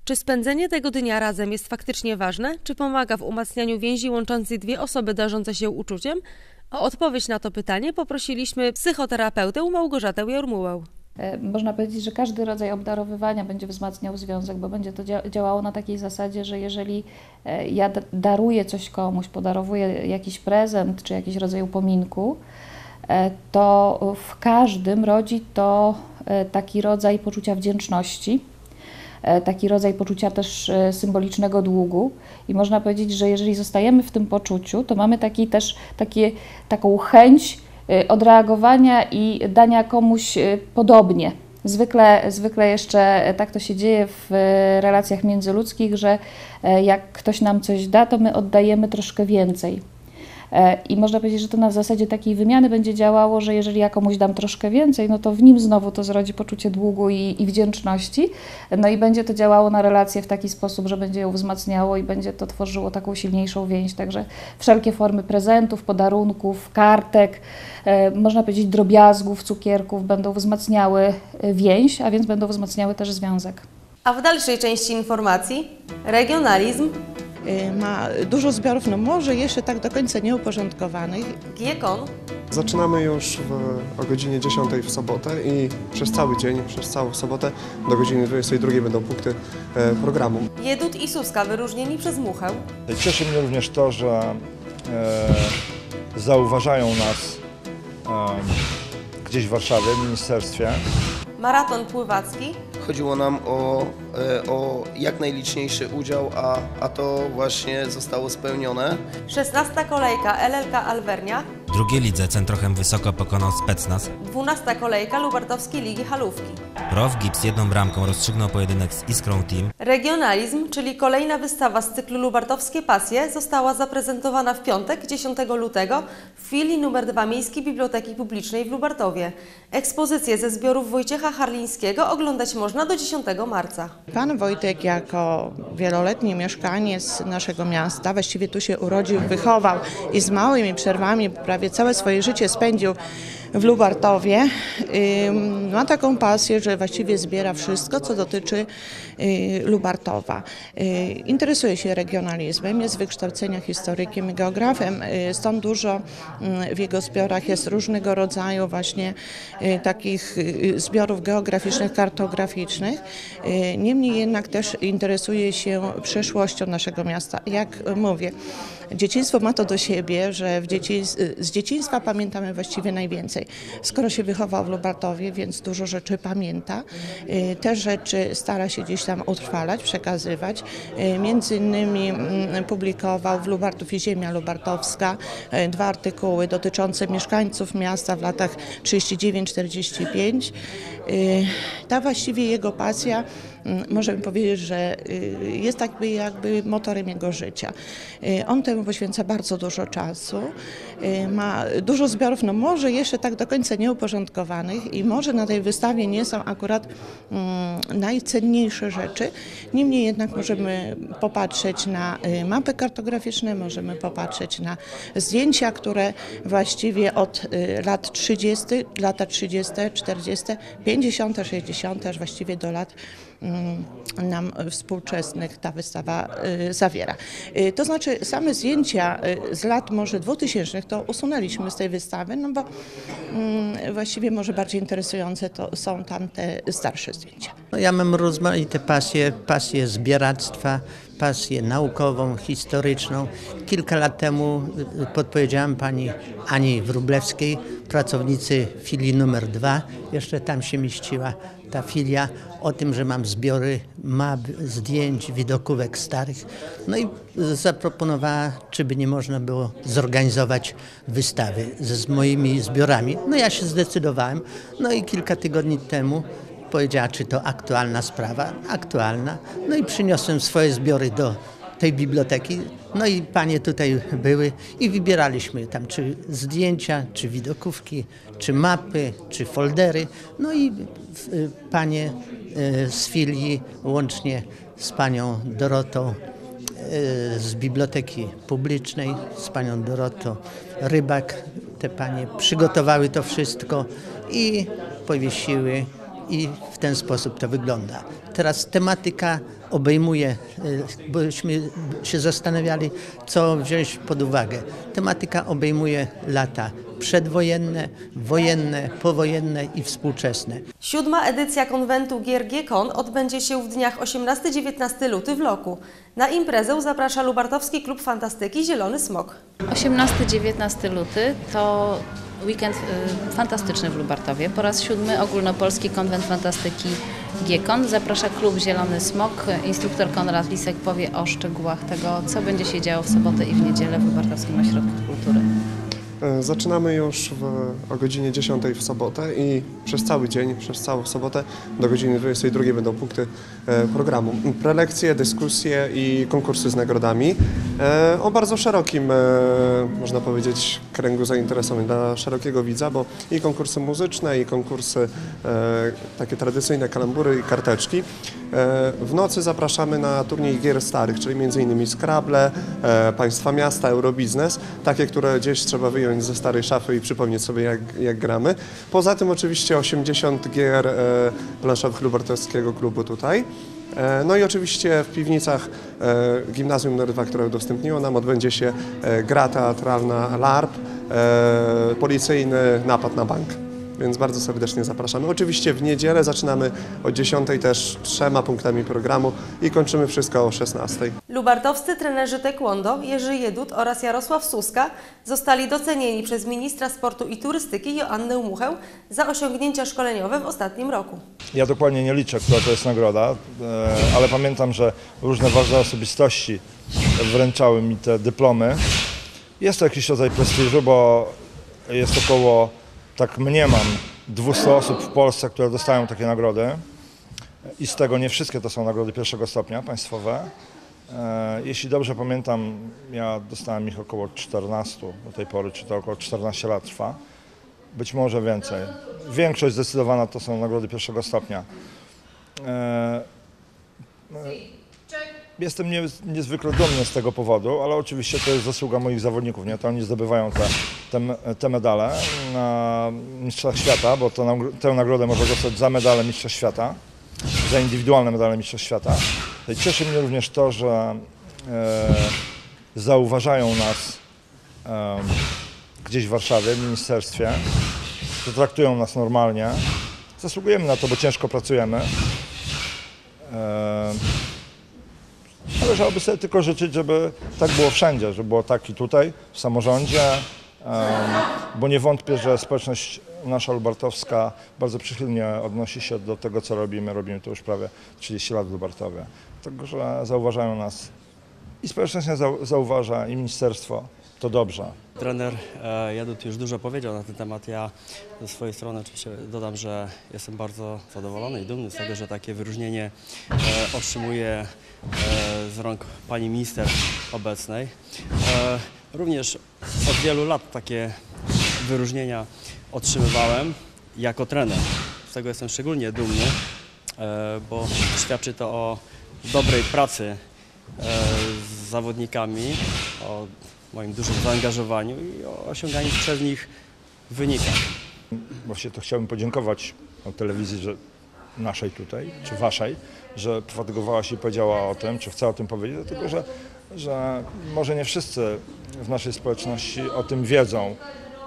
Czy spędzenie tego dnia razem jest faktycznie ważne? Czy pomaga w umacnianiu więzi łączącej dwie osoby darzące się uczuciem? O odpowiedź na to pytanie poprosiliśmy psychoterapeutę Małgorzatę Jormułę. Można powiedzieć, że każdy rodzaj obdarowywania będzie wzmacniał związek, bo będzie to działało na takiej zasadzie, że jeżeli ja daruję coś komuś, podarowuję jakiś prezent czy jakiś rodzaj upominku, to w każdym rodzi to taki rodzaj poczucia wdzięczności, taki rodzaj poczucia też symbolicznego długu i można powiedzieć, że jeżeli zostajemy w tym poczuciu, to mamy taki też takie, taką chęć odreagowania i dania komuś podobnie. Zwykle, zwykle jeszcze tak to się dzieje w relacjach międzyludzkich, że jak ktoś nam coś da, to my oddajemy troszkę więcej. I można powiedzieć, że to na zasadzie takiej wymiany będzie działało, że jeżeli ja komuś dam troszkę więcej, no to w nim znowu to zrodzi poczucie długu i, i wdzięczności. No i będzie to działało na relację w taki sposób, że będzie ją wzmacniało i będzie to tworzyło taką silniejszą więź. Także wszelkie formy prezentów, podarunków, kartek, e, można powiedzieć drobiazgów, cukierków będą wzmacniały więź, a więc będą wzmacniały też związek. A w dalszej części informacji regionalizm, ma dużo zbiorów, no może jeszcze tak do końca nieuporządkowanych. Giekon. Zaczynamy już w, o godzinie dziesiątej w sobotę i przez cały dzień, przez całą sobotę do godziny dwudziestej drugiej będą punkty e, programu. Jedut i Suska wyróżnieni przez Muchę. Cieszy mnie również to, że e, zauważają nas e, gdzieś w Warszawie, w ministerstwie. Maraton pływacki. Chodziło nam o, o jak najliczniejszy udział, a, a to właśnie zostało spełnione. szesnasta kolejka L L K Alvernia. W drugiej lidze Centrochem Wysoko pokonał Specnaz. dwunasta kolejka Lubartowskiej Ligi Halówki. Prof Gips jedną bramką rozstrzygnął pojedynek z Iskrą Team. Regionalizm, czyli kolejna wystawa z cyklu Lubartowskie Pasje, została zaprezentowana w piątek, dziesiątego lutego w filii numer dwa Miejskiej Biblioteki Publicznej w Lubartowie. Ekspozycję ze zbiorów Wojciecha Harlińskiego oglądać można do dziesiątego marca. Pan Wojtek jako wieloletni mieszkaniec naszego miasta, właściwie tu się urodził, wychował i z małymi przerwami prawie całe swoje życie spędził w Lubartowie. Ma taką pasję, że właściwie zbiera wszystko, co dotyczy Lubartowa. Interesuje się regionalizmem, jest z wykształcenia historykiem i geografem, stąd dużo w jego zbiorach jest różnego rodzaju właśnie takich zbiorów geograficznych, kartograficznych. Niemniej jednak też interesuje się przeszłością naszego miasta. Jak mówię, dzieciństwo ma to do siebie, że w dzieciństw, z dzieciństwa pamiętamy właściwie najwięcej. Skoro się wychował w Lubartowie, więc dużo rzeczy pamięta. Te rzeczy stara się gdzieś tam utrwalać, przekazywać. Między innymi publikował w Lubartów i Ziemia Lubartowska dwa artykuły dotyczące mieszkańców miasta w latach trzydzieści dziewięć czterdzieści pięć. Ta właściwie jego pasja, możemy powiedzieć, że jest jakby, jakby motorem jego życia. On temu poświęca bardzo dużo czasu, ma dużo zbiorów, no może jeszcze tak do końca nieuporządkowanych i może na tej wystawie nie są akurat um, najcenniejsze rzeczy, niemniej jednak możemy popatrzeć na mapy kartograficzne, możemy popatrzeć na zdjęcia, które właściwie od lat trzydziestych, lata trzydzieste, czterdzieste, pięćdziesiąte, sześćdziesiąte, aż właściwie do lat nam współczesnych ta wystawa zawiera. To znaczy same zdjęcia z lat może dwutysięcznych to usunęliśmy z tej wystawy, no bo właściwie może bardziej interesujące to są tam te starsze zdjęcia. No ja mam rozmaite pasje, pasję zbieractwa, pasję naukową, historyczną. Kilka lat temu podpowiedziałem pani Ani Wróblewskiej, pracownicy filii numer dwa, jeszcze tam się mieściła ta filia, o tym, że mam zbiory map, zdjęć, widokówek starych. No i zaproponowała, czy by nie można było zorganizować wystawy z, z moimi zbiorami. No ja się zdecydowałem, no i kilka tygodni temu powiedziała, czy to aktualna sprawa, aktualna. No i przyniosłem swoje zbiory do tej biblioteki. No i panie tutaj były i wybieraliśmy tam czy zdjęcia, czy widokówki, czy mapy, czy foldery. No i panie z filii łącznie z panią Dorotą z Biblioteki Publicznej, z panią Dorotą Rybak, te panie przygotowały to wszystko i powiesiły i w ten sposób to wygląda. Teraz tematyka obejmuje, bośmy się zastanawiali, co wziąć pod uwagę. Tematyka obejmuje lata przedwojenne, wojenne, powojenne i współczesne. Siódma edycja konwentu gier G-Kon odbędzie się w dniach osiemnastego do dziewiętnastego lutego w Loku. Na imprezę zaprasza Lubartowski Klub Fantastyki Zielony Smok. osiemnasty do dziewiętnastego lutego to weekend y, fantastyczny w Lubartowie. Po raz siódmy ogólnopolski konwent fantastyki G-Kon. Zaprasza Klub Zielony Smok. Instruktor Konrad Lisek powie o szczegółach tego, co będzie się działo w sobotę i w niedzielę w Lubartowskim Ośrodku Kultury. Zaczynamy już w, o godzinie dziesiątej w sobotę i przez cały dzień, przez całą sobotę do godziny dwudziestej drugiej będą punkty e, programu. Prelekcje, dyskusje i konkursy z nagrodami e, o bardzo szerokim, e, można powiedzieć, kręgu zainteresowań dla szerokiego widza, bo i konkursy muzyczne, i konkursy e, takie tradycyjne, kalambury i karteczki. E, w nocy zapraszamy na turniej gier starych, czyli między innymi Scrabble, e, Państwa Miasta, Eurobiznes, takie, które gdzieś trzeba wyjąć ze starej szafy i przypomnieć sobie, jak, jak gramy. Poza tym oczywiście osiemdziesiąt gier e, planszowych Lubartowskiego klubu tutaj. E, no i oczywiście w piwnicach e, Gimnazjum numer dwa, które udostępniło nam, odbędzie się e, gra teatralna LARP, e, policyjny napad na bank. Więc bardzo serdecznie zapraszamy. Oczywiście w niedzielę zaczynamy o dziesiątej też trzema punktami programu i kończymy wszystko o szesnastej. Lubartowscy trenerzy taekwondo Jerzy Jedut oraz Jarosław Suska zostali docenieni przez ministra sportu i turystyki Joannę Muchę za osiągnięcia szkoleniowe w ostatnim roku. Ja dokładnie nie liczę, która to jest nagroda, ale pamiętam, że różne ważne osobistości wręczały mi te dyplomy. Jest to jakiś rodzaj prestiżu, bo jest około, tak mniemam, dwieście osób w Polsce, które dostają takie nagrody i z tego nie wszystkie to są nagrody pierwszego stopnia państwowe. Jeśli dobrze pamiętam, ja dostałem ich około czternastu do tej pory, czy to około czternaście lat trwa, być może więcej. Większość zdecydowana to są nagrody pierwszego stopnia. Jestem nie, niezwykle dumny z tego powodu, ale oczywiście to jest zasługa moich zawodników, nie? To oni zdobywają te, te, te medale na Mistrzostwach Świata, bo to, tę nagrodę można dostać za medale Mistrzostw Świata, za indywidualne medale Mistrzostw Świata. I cieszy mnie również to, że e, zauważają nas e, gdzieś w Warszawie, w ministerstwie, że traktują nas normalnie. Zasługujemy na to, bo ciężko pracujemy. E, Należałoby sobie tylko życzyć, żeby tak było wszędzie, żeby było tak i tutaj, w samorządzie, bo nie wątpię, że społeczność nasza lubartowska bardzo przychylnie odnosi się do tego, co robimy. Robimy to już prawie trzydzieści lat w Lubartowie. Także zauważają nas i społeczność nas zauważa, i ministerstwo. To dobrze. Trener Jedut już dużo powiedział na ten temat. Ja ze swojej strony oczywiście dodam, że jestem bardzo zadowolony i dumny z tego, że takie wyróżnienie otrzymuję z rąk pani minister obecnej. Również od wielu lat takie wyróżnienia otrzymywałem jako trener. Z tego jestem szczególnie dumny, bo świadczy to o dobrej pracy z zawodnikami, o moim dużym zaangażowaniu i o osiąganiu przez nich wynikach. Właściwie to chciałbym podziękować telewizji, że naszej tutaj, czy waszej, że pofatygowała się i powiedziała o tym, czy chce o tym powiedzieć, dlatego że, że może nie wszyscy w naszej społeczności o tym wiedzą.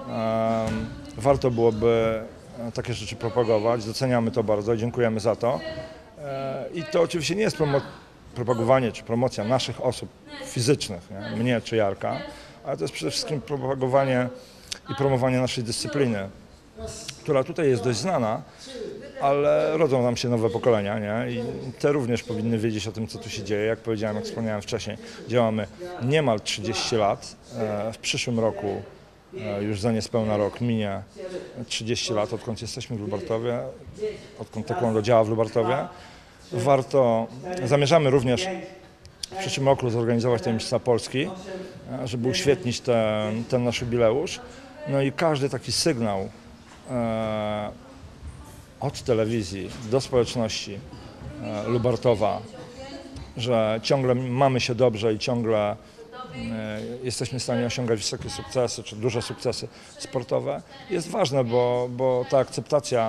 Warto byłoby takie rzeczy propagować, doceniamy to bardzo i dziękujemy za to. I to oczywiście nie jest promo propagowanie czy promocja naszych osób fizycznych, nie? Mnie czy Jarka, ale to jest przede wszystkim propagowanie i promowanie naszej dyscypliny, która tutaj jest dość znana, ale rodzą nam się nowe pokolenia, nie? I te również powinny wiedzieć o tym, co tu się dzieje. Jak powiedziałem, jak wspomniałem wcześniej, działamy niemal trzydzieści lat. W przyszłym roku, już za niespełna rok, minie trzydzieści lat, odkąd jesteśmy w Lubartowie, odkąd taekwondo działa w Lubartowie. Warto, zamierzamy również w przyszłym roku zorganizować te Mistrzostwa Polski, żeby uświetnić ten, ten nasz jubileusz. No i każdy taki sygnał e, od telewizji do społeczności e, Lubartowa, że ciągle mamy się dobrze i ciągle e, jesteśmy w stanie osiągać wysokie sukcesy czy duże sukcesy sportowe, jest ważne, bo, bo ta akceptacja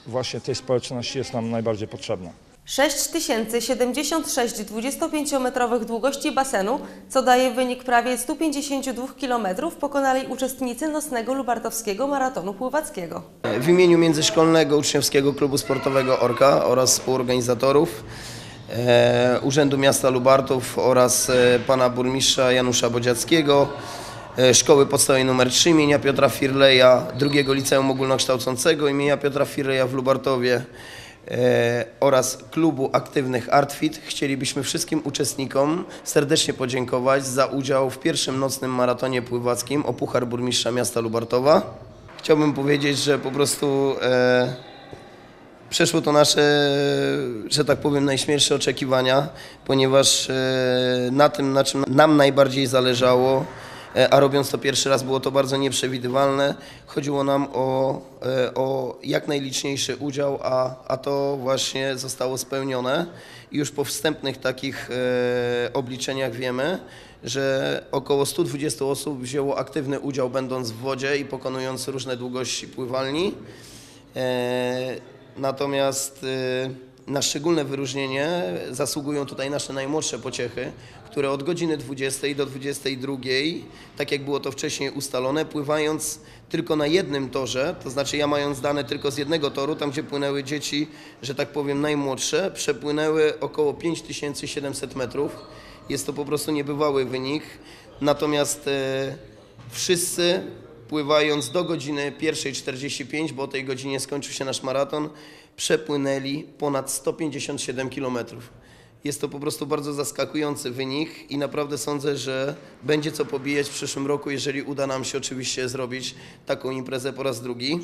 właśnie tej społeczności jest nam najbardziej potrzebna. sześć tysięcy siedemdziesiąt sześć dwudziestopięciometrowych długości basenu, co daje wynik prawie stu pięćdziesięciu dwóch kilometrów, pokonali uczestnicy nocnego lubartowskiego maratonu pływackiego. W imieniu Międzyszkolnego Uczniowskiego Klubu Sportowego Orka oraz współorganizatorów e, Urzędu Miasta Lubartów oraz e, pana burmistrza Janusza Bodziackiego, e, Szkoły Podstawowej nr trzy imienia Piotra Firleja, drugiego Liceum Ogólnokształcącego imienia Piotra Firleja w Lubartowie, E, oraz klubu aktywnych Artfit chcielibyśmy wszystkim uczestnikom serdecznie podziękować za udział w pierwszym nocnym maratonie pływackim o Puchar Burmistrza Miasta Lubartowa. Chciałbym powiedzieć, że po prostu e, przeszło to nasze, że tak powiem, najśmielsze oczekiwania, ponieważ e, na tym, na czym nam najbardziej zależało, a robiąc to pierwszy raz, było to bardzo nieprzewidywalne. Chodziło nam o, o jak najliczniejszy udział, a, a to właśnie zostało spełnione. I już po wstępnych takich e, obliczeniach wiemy, że około stu dwudziestu osób wzięło aktywny udział, będąc w wodzie i pokonując różne długości pływalni. E, natomiast e, na szczególne wyróżnienie zasługują tutaj nasze najmłodsze pociechy, które od godziny dwudziestej do dwudziestej drugiej, tak jak było to wcześniej ustalone, pływając tylko na jednym torze, to znaczy ja mając dane tylko z jednego toru, tam gdzie płynęły dzieci, że tak powiem najmłodsze, przepłynęły około pięć tysięcy siedemset metrów. Jest to po prostu niebywały wynik, natomiast e, wszyscy pływając do godziny pierwszej czterdzieści pięć, bo o tej godzinie skończył się nasz maraton, przepłynęli ponad sto pięćdziesiąt siedem kilometrów. Jest to po prostu bardzo zaskakujący wynik i naprawdę sądzę, że będzie co pobijać w przyszłym roku, jeżeli uda nam się oczywiście zrobić taką imprezę po raz drugi.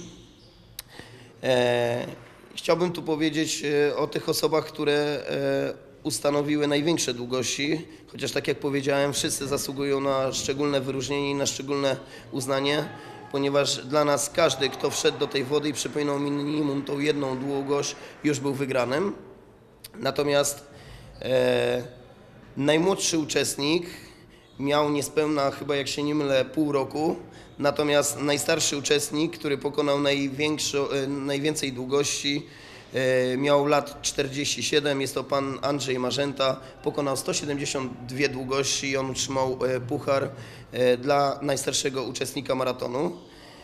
E, chciałbym tu powiedzieć o tych osobach, które e, ustanowiły największe długości, chociaż tak jak powiedziałem, wszyscy zasługują na szczególne wyróżnienie i na szczególne uznanie, ponieważ dla nas każdy, kto wszedł do tej wody i przepłynął minimum tą jedną długość, już był wygranym. Natomiast E, najmłodszy uczestnik miał niespełna, chyba jak się nie mylę, pół roku, natomiast najstarszy uczestnik, który pokonał największą, e, najwięcej długości, e, miał lat czterdzieści siedem, jest to pan Andrzej Marzęta, pokonał sto siedemdziesiąt dwie długości i on otrzymał e, puchar e, dla najstarszego uczestnika maratonu.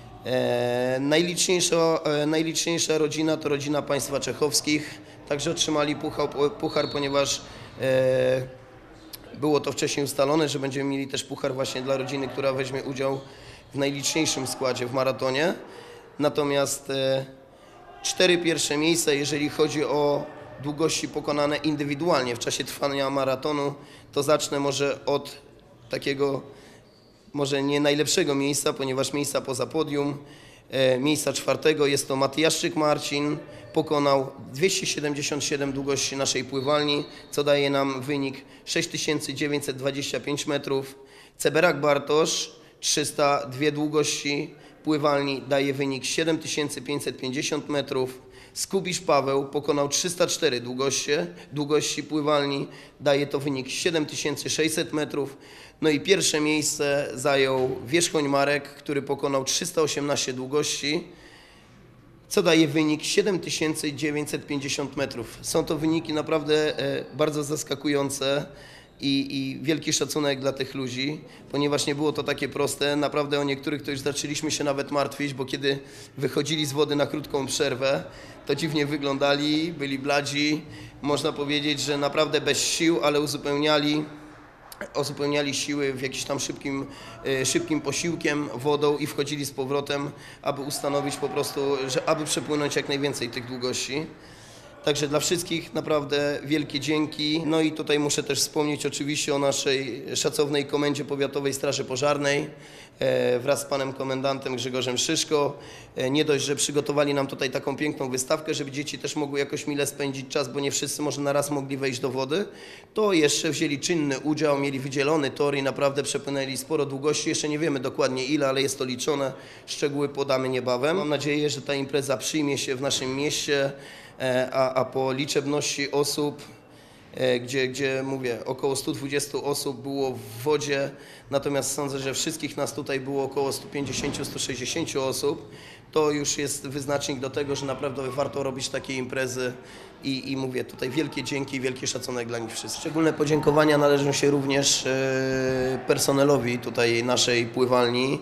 E, najliczniejsza, e, najliczniejsza rodzina to rodzina państwa czechowskich, także otrzymali puchar, puchar ponieważ e, było to wcześniej ustalone, że będziemy mieli też puchar właśnie dla rodziny, która weźmie udział w najliczniejszym składzie w maratonie. Natomiast e, cztery pierwsze miejsca, jeżeli chodzi o długości pokonane indywidualnie w czasie trwania maratonu, to zacznę może od takiego może nie najlepszego miejsca, ponieważ miejsca poza podium. E, miejsca czwartego jest to Matyjaszczyk Marcin, pokonał dwieście siedemdziesiąt siedem długości naszej pływalni, co daje nam wynik sześć tysięcy dziewięćset dwadzieścia pięć metrów. Ceberak Bartosz, trzysta dwa długości pływalni, daje wynik siedem tysięcy pięćset pięćdziesiąt metrów. Skubisz Paweł pokonał trzysta cztery długości, długości pływalni, daje to wynik siedem tysięcy sześćset metrów. No i pierwsze miejsce zajął Wierzchoń Marek, który pokonał trzysta osiemnaście długości, co daje wynik siedem tysięcy dziewięćset pięćdziesiąt metrów. Są to wyniki naprawdę bardzo zaskakujące i, i wielki szacunek dla tych ludzi, ponieważ nie było to takie proste. Naprawdę o niektórych to już zaczęliśmy się nawet martwić, bo kiedy wychodzili z wody na krótką przerwę, to dziwnie wyglądali, byli bladzi. Można powiedzieć, że naprawdę bez sił, ale uzupełniali uzupełniali siły w jakimś tam szybkim, szybkim posiłkiem, wodą i wchodzili z powrotem, aby ustanowić po prostu, że aby przepłynąć jak najwięcej tych długości. Także dla wszystkich naprawdę wielkie dzięki. No i tutaj muszę też wspomnieć oczywiście o naszej szacownej Komendzie Powiatowej Straży Pożarnej wraz z panem komendantem Grzegorzem Szyszko. Nie dość, że przygotowali nam tutaj taką piękną wystawkę, żeby dzieci też mogły jakoś mile spędzić czas, bo nie wszyscy może na raz mogli wejść do wody, to jeszcze wzięli czynny udział, mieli wydzielony tor i naprawdę przepłynęli sporo długości. Jeszcze nie wiemy dokładnie ile, ale jest to liczone. Szczegóły podamy niebawem. Mam nadzieję, że ta impreza przyjmie się w naszym mieście, a, a po liczebności osób gdzie, gdzie mówię, około stu dwudziestu osób było w wodzie, natomiast sądzę, że wszystkich nas tutaj było około stu pięćdziesięciu do stu sześćdziesięciu osób. To już jest wyznacznik do tego, że naprawdę warto robić takie imprezy i, i mówię tutaj wielkie dzięki, wielki szacunek dla nich wszystkich. Szczególne podziękowania należą się również personelowi tutaj naszej pływalni,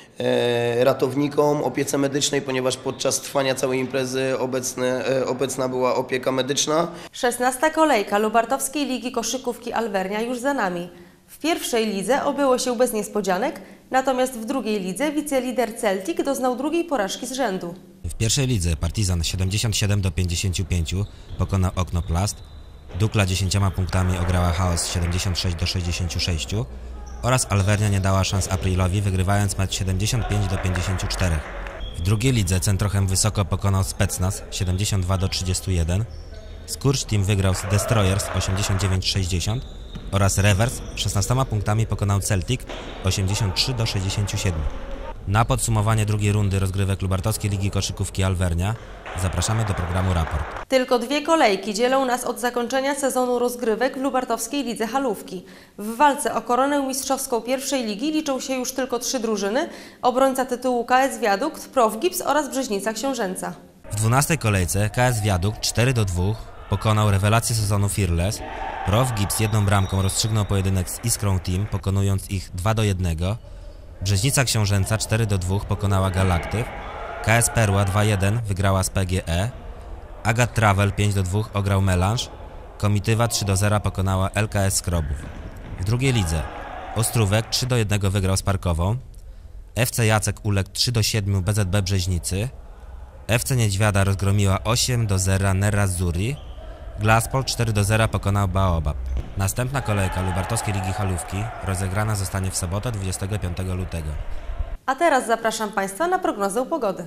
ratownikom, opiece medycznej, ponieważ podczas trwania całej imprezy obecne, obecna była opieka medyczna. szesnasta kolejka Lubartowskiej Ligi Koszykówki Alvernia już za nami. W pierwszej lidze obyło się bez niespodzianek, natomiast w drugiej lidze wicelider Celtic doznał drugiej porażki z rzędu. W pierwszej lidze Partizan siedemdziesiąt siedem do pięćdziesięciu pięciu pokonał Oknoplast, Dukla dziesięcioma punktami ograła Chaos siedemdziesiąt sześć do sześćdziesięciu sześciu oraz Alvernia nie dała szans Aprilowi, wygrywając mecz siedemdziesiąt pięć do pięćdziesięciu czterech. W drugiej lidze Centrochem Wysoko pokonał Specnaz siedemdziesiąt dwa do trzydziestu jeden, Skurcz Team wygrał z Destroyers osiemdziesiąt dziewięć do sześćdziesięciu oraz Revers szesnastoma punktami pokonał Celtic osiemdziesiąt trzy do sześćdziesięciu siedmiu. Na podsumowanie drugiej rundy rozgrywek Lubartowskiej Ligi Koszykówki Alvernia zapraszamy do programu Raport. Tylko dwie kolejki dzielą nas od zakończenia sezonu rozgrywek w Lubartowskiej Lidze Halówki. W walce o koronę mistrzowską pierwszej ligi liczą się już tylko trzy drużyny, obrońca tytułu K S Wiadukt, Prof Gips oraz Brzeźnica Książęca. W dwunastej kolejce K S Wiadukt cztery do dwóch pokonał rewelację sezonu Fearless, Prof Gips jedną bramką rozstrzygnął pojedynek z Iskrą Team, pokonując ich dwa do jednego, Brzeźnica Książęca cztery do dwóch pokonała Galaktyw, K S Perła dwa jeden wygrała z P G E, Agat Travel pięć do dwóch ograł Melange, Komitywa trzy do zera pokonała L K S Skrobów. W drugiej lidze Ostrówek trzy do jednego wygrał z Parkową, F C Jacek uległ trzy do siedmiu B Z B Brzeźnicy, F C Niedźwiada rozgromiła osiem do zera Nerazzurri, Glaspol cztery do zera pokonał Baobab. Następna kolejka Lubartowskiej Ligi Halówki rozegrana zostanie w sobotę dwudziestego piątego lutego. A teraz zapraszam Państwa na prognozę pogody.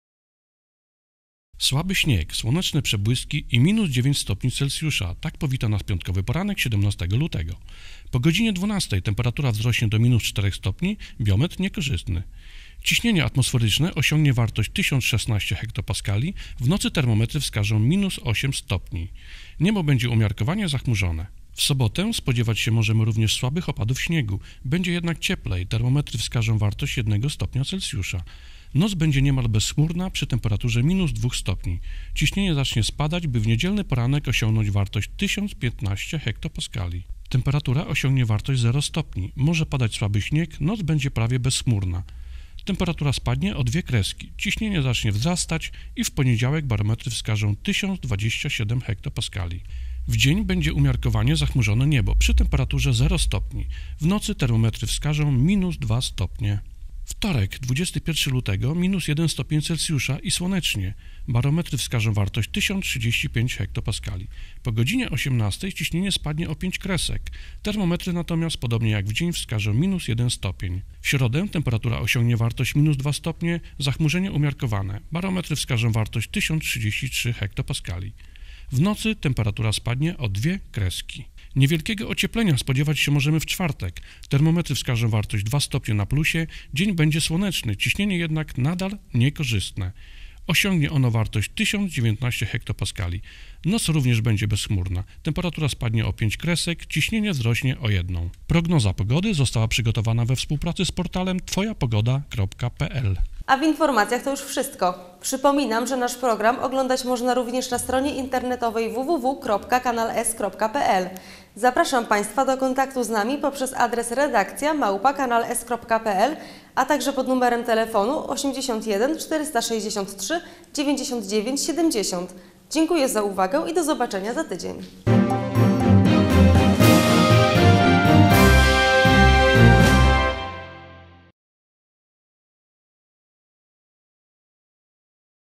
Słaby śnieg, słoneczne przebłyski i minus dziewięć stopni Celsjusza. Tak powita nas piątkowy poranek siedemnastego lutego. Po godzinie dwunastej temperatura wzrośnie do minus czterech stopni, biometr niekorzystny. Ciśnienie atmosferyczne osiągnie wartość tysiąc szesnaście hektopaskali, w nocy termometry wskażą minus osiem stopni. Niebo będzie umiarkowanie zachmurzone. W sobotę spodziewać się możemy również słabych opadów śniegu, będzie jednak cieplej, termometry wskażą wartość jednego stopnia Celsjusza. Noc będzie niemal bezchmurna przy temperaturze minus dwóch stopni. Ciśnienie zacznie spadać, by w niedzielny poranek osiągnąć wartość tysiąc piętnaście hektopaskali. Temperatura osiągnie wartość zero stopni, może padać słaby śnieg, noc będzie prawie bezchmurna. Temperatura spadnie o dwie kreski, ciśnienie zacznie wzrastać i w poniedziałek barometry wskażą tysiąc dwadzieścia siedem hektopaskali. W dzień będzie umiarkowanie zachmurzone niebo przy temperaturze zero stopni. W nocy termometry wskażą minus dwa stopnie. Wtorek, dwudziestego pierwszego lutego, minus jeden stopień Celsjusza i słonecznie. Barometry wskażą wartość tysiąc trzydzieści pięć hektopaskali. Po godzinie osiemnastej ciśnienie spadnie o pięć kresek. Termometry natomiast, podobnie jak w dzień, wskażą minus jeden stopień. W środę temperatura osiągnie wartość minus dwa stopnie, zachmurzenie umiarkowane. Barometry wskażą wartość tysiąc trzydzieści trzy hektopaskali. W nocy temperatura spadnie o dwie kreski. Niewielkiego ocieplenia spodziewać się możemy w czwartek. Termometry wskażą wartość dwa stopnie na plusie, dzień będzie słoneczny, ciśnienie jednak nadal niekorzystne. Osiągnie ono wartość tysiąc dziewiętnaście hektopaskali. Noc również będzie bezchmurna. Temperatura spadnie o pięć kresek, ciśnienie wzrośnie o jedną. Prognoza pogody została przygotowana we współpracy z portalem twoja pogoda kropka p l. A w informacjach to już wszystko. Przypominam, że nasz program oglądać można również na stronie internetowej w w w kropka kanal s kropka p l. Zapraszam Państwa do kontaktu z nami poprzez adres redakcja małpa kanal s kropka p l, a także pod numerem telefonu osiemdziesiąt jeden czterysta sześćdziesiąt trzy dziewięćdziesiąt dziewięć siedemdziesiąt. Dziękuję za uwagę i do zobaczenia za tydzień.